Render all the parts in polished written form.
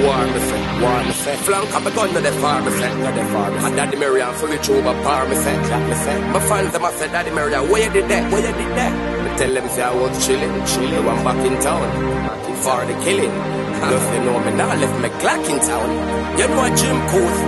warm effect. Flank up a gun to the farm effect. And Daddy Marian for reach over farm effect. My fans them a say Daddy Marian, where you did that? I tell them say I was chilling. I'm back in town for the killing. Just you know me now left me Glock in town. You know a Jim Coast,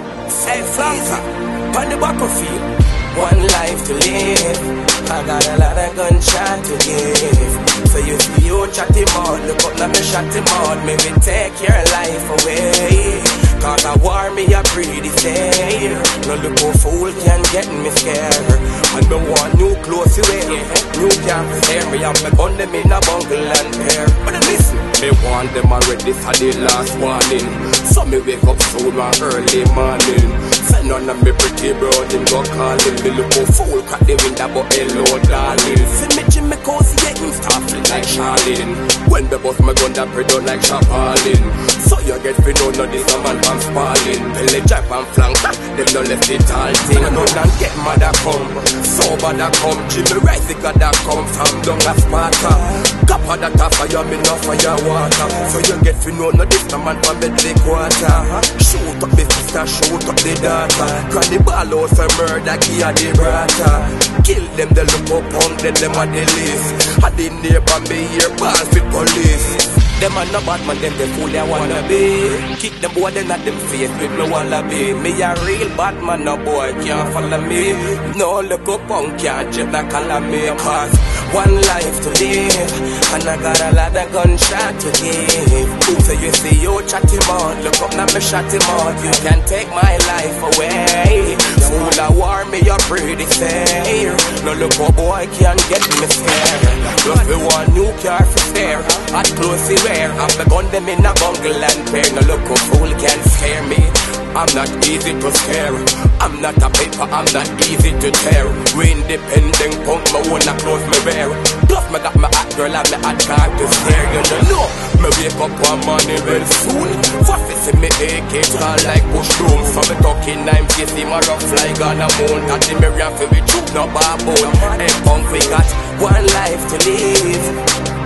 say flanker, on the battlefield. One life to live, I got a lot of gunshot to give. So you see you chat him out, look up now me shot him out. Maybe take your life away, cause I war me a pretty say. No look how fool can get me scared. And me want new clothes to wear, new can't stare me up, me gun them in a bungle and pair. But listen, me want them already for the last warning. So me wake up soon one early morning. Say none of me pretty bro, them go calling. Me look how fool cut the window but hello darling. See me Jimmy Cozy getting started like Charlene. When the boss my gun that pray don't like Chapalin. So you get fi know no this a man from Spalding. Pele jive and flank, them no left it all thing. No don't get mad a come, sober that come. Jimmy Rice the god that come from down a Sparta. Copper that a fire me no fire water. So you get fi know no this a man from Bedley quarter. Shoot up the sister, shoot up the daughter. Cannibal out for murder, key a the brata. Kill them, they look up on them a the list. I the neighbor me here, balls with police. Them a no bad man, them the fool they wanna be. Kick them boy, they not them face with no wallaby. Me a real bad man, no boy can't follow me. No look up on can't jet na call me. Cause one life to live, and I got a lot of gunshot to give. So you see you chat him out, look up now me shot him out. You can take my life away. Fool a war me a pretty fair. No look how boy can get me scared. Just we want new car for stare. At close wear, I'm the gun them in a bungle and pair. No look how fool can scare me. I'm not easy to scare. I'm not a paper, I'm not easy to tear. We independent punk, my own a clothes me wear. Plus me got my hot girl and me hot car to stare. You don't know, me wake up one morning real soon. Fussy see me AK tall like bush broom. So me talking 9 feet, see my rough fly on a moon. Got the mirror for we chook no baboon. Hey punk, we got one life to live.